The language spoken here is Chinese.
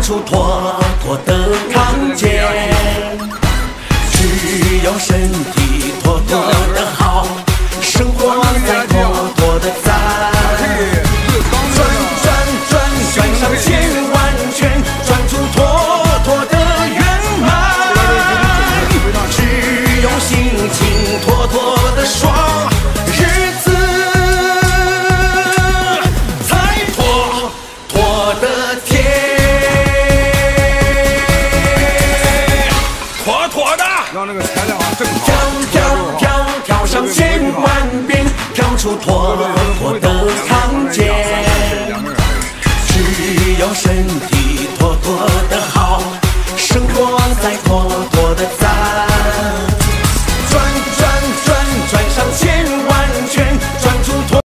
出妥妥的康健。只有身体妥妥的好，生活才妥妥的赞。转转转转上千万圈，转出妥妥的圆满。只有心情妥妥的爽，日子才妥妥的甜。妥妥的， 让那个材料正好。 跳上千万遍，跳出妥妥的康健。只有身体妥妥的好，生活才妥妥的赞。